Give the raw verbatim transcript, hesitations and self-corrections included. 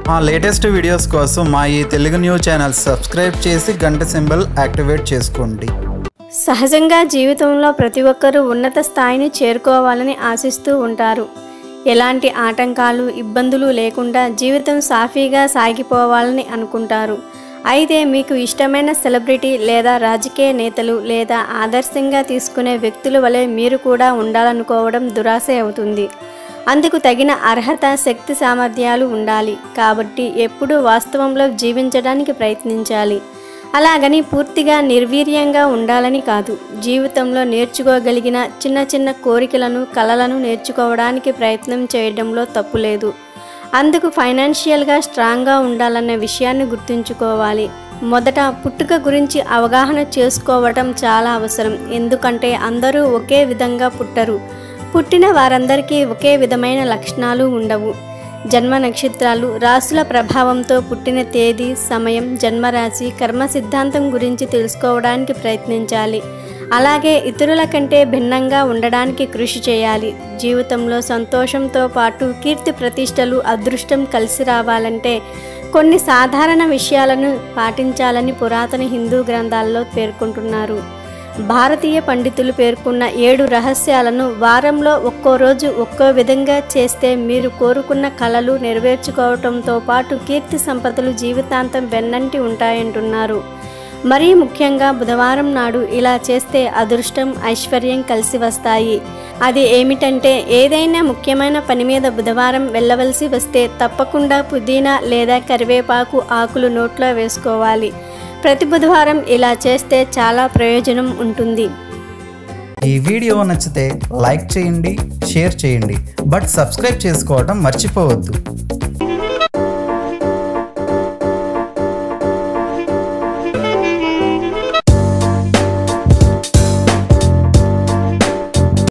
మా latest videos కోసం మా ఈ తెలుగు న్యూస్ ఛానల్ సబ్స్క్రైబ్ చేసి గంట సింబల్ యాక్టివేట్ చేసుకోండి. సహజంగా జీవితంలో ప్రతి ఒక్కరూ ఉన్నత స్థాయిని చేరుకోవాలని ఆశిస్తూ ఉంటారు. ఎలాంటి ఆటంకాలు ఇబ్బందులు లేకుండా జీవితం సాఫీగా సాగిపోవాలని అనుకుంటారు. అయితే మీకు ఇష్టమైన సెలబ్రిటీ లేదా రాజకీయ నేతలు లేదా ఆదర్శంగా తీసుకునే వ్యక్తుల వలె మీరు కూడా ఉండాలనుకోవడం దురాశ అవుతుంది. అందుకు తగిన అర్హత శక్తి సామర్థ్యాలు ఉండాలి. కాబట్టి ఎప్పుడూ వాస్తవంలో జీవించడానికి ప్రయత్నించాలి. అలాగని పూర్తిగా నిర్వీర్యంగా ఉండాలని కాదు. జీవితంలో నేర్చుకోగలిగిన చిన్న చిన్న కోరికలను కలలను నేర్చుకోవడానికి ప్రయత్నం చేయడంలో తప్పు లేదు. అందుకు ఫైనాన్షియల్గా స్ట్రాంగ్గా ఉండాలన్న విషయాన్ని గుర్తుంచుకోవాలి. మొదట పుట్టుక గురించి అవగాహన చేసుకోవటం చాలా అవసరం. ఎందుకంటే అందరూ ఒకే విధంగా పుట్టరు. పుట్టిన వారందరికీ ఒకే విధమైన లక్షణాలు ఉండవు. జన్మ నక్షత్రాలు రాశుల ప్రభావంతో పుట్టిన తేదీ సమయం జన్మరాశి కర్మ సిద్ధాంతం గురించి తెలుసుకోవడానికి ప్రయత్నించాలి. అలాగే ఇతరుల కంటే భిన్నంగా ఉండడానికి కృషి చేయాలి. జీవితంలో సంతోషంతో పాటు కీర్తి ప్రతిష్టలు అదృష్టం కలిసి రావాలంటే కొన్ని సాధారణ విషయాలను పాటించాలని పురాతన హిందూ గ్రంథాల్లో పేర్కొంటున్నారు. భారతీయ పండితులు పేర్కొన్న ఏడు రహస్యాలను వారంలో ఒక్కో రోజు ఒక్కో విధంగా చేస్తే మీరు కోరుకున్న కలలు నెరవేర్చుకోవటంతో పాటు కీర్తి సంపదలు జీవితాంతం వెన్నంటి ఉంటాయంటున్నారు. మరీ ముఖ్యంగా బుధవారం నాడు ఇలా చేస్తే అదృష్టం ఐశ్వర్యం కలిసి వస్తాయి. అది ఏమిటంటే ఏదైనా ముఖ్యమైన పని మీద బుధవారం వెళ్ళవలసి వస్తే తప్పకుండా పుదీనా లేదా కరివేపాకు ఆకులు నోట్లో వేసుకోవాలి. ప్రతి బుధవారం ఇలా చేస్తే చాలా ప్రయోజనం ఉంటుంది. ఈ వీడియో నచ్చితే లైక్ చేయండి, షేర్ చేయండి, బట్ సబ్స్క్రైబ్ చేసుకోవడం మర్చిపోవద్దు.